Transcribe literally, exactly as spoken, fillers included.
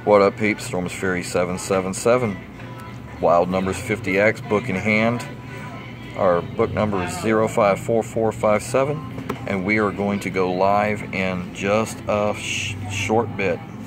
What up, peeps? Storms Fury seven seven seven. Wild Numbers fifty X, book in hand. Our book number is zero five four four five seven, and we are going to go live in just a sh short bit.